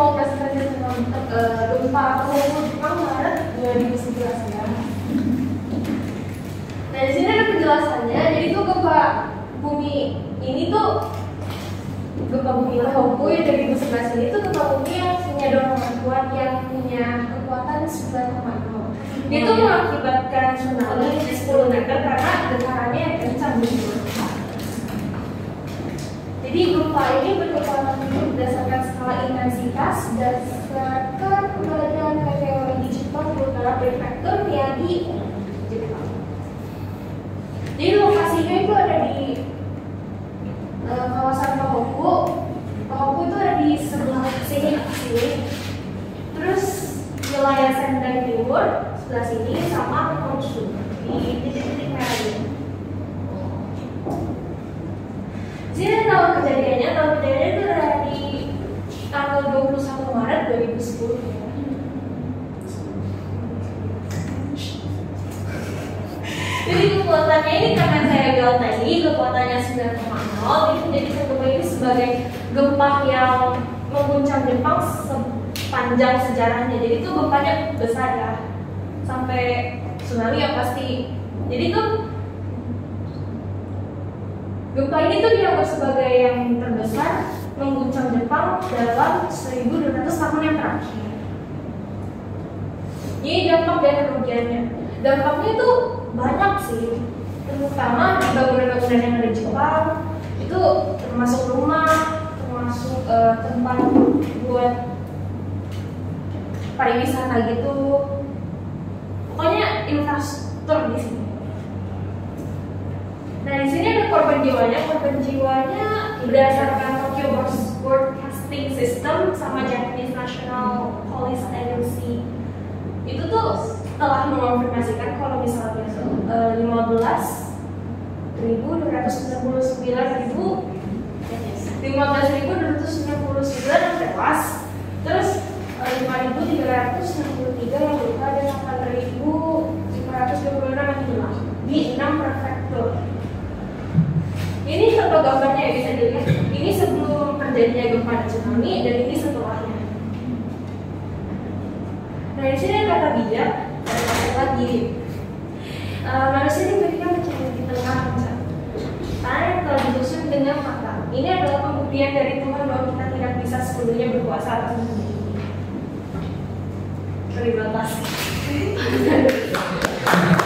mau kasih saja tentang gempa Tohoku Jepang Maret 2011 ya. Nah di sini ada penjelasannya. Jadi tuh gempa bumi ini tuh gempa bumi Tohoku yang 2011 ini tuh gempa bumi yang punya dorongan kuat yang punya kekuatan 9,0. Dia tuh mengakibatkan tsunami 10 meter karena getarannya yang kencang gitu. Jadi gempa ini berkekuatan berdasarkan skala intensitas berdasarkan Badan Meteorologi Jepang Utara Prefektur Miyagi, Jepang. Jadi lokasinya itu ada di kawasan Tohoku. Tohoku itu ada di sebelah sini. Terus wilayah Sendai Timur sebelah sini sama Honshu di titik-titik merah ini. Sini tahun kejadiannya itu ada di tanggal 21 Maret 2010 ya. Jadi kekuatannya ini karena saya bilang tadi kekuatannya 9,0, itu jadi gempa ini sebagai gempa yang mengguncang Jepang sepanjang sejarahnya. Jadi itu gempanya besar ya, sampai tsunami yang pasti. Jadi itu gempa ini tuh dianggap sebagai yang terbesar mengguncang Jepang dalam 1200 tahun yang terakhir. Ini dampak dan kerugiannya. Dampaknya tuh banyak sih, terutama di bangunan-bangunan yang ada di Jepang. Itu termasuk rumah, termasuk tempat buat pariwisata gitu. Pokoknya infrastruktur di sini. Nah di sini ada korban jiwanya. Korban jiwanya berdasarkan Tokyo Broadcasting System sama Japanese National Police Agency itu tuh telah mengonfirmasikan kalau misalnya 15.299 yang tewas, terus 5.363 yang luka dan 8.526 yang hilang di 6 prefektur. Ini contoh gambarnya ya, bisa dilihat. Ini sebelum terjadinya gempa dan tsunami dan ini setelahnya. Nah di sini kata bijak, ada kata lagi. Manusia diberikan pencahayaan di tengah tanah yang telah disusun dengan mata. Ini adalah pembuktian dari Tuhan bahwa kita tidak bisa sepenuhnya berkuasa atas dunia ini. Terima kasih.